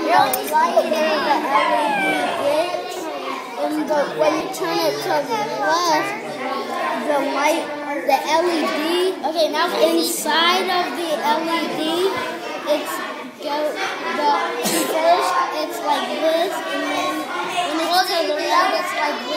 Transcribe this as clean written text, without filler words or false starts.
the lighter the LED gets, and when you turn it to the left, the LED, okay, now inside of the LED, first it's like this, and then when it's to the right, it's like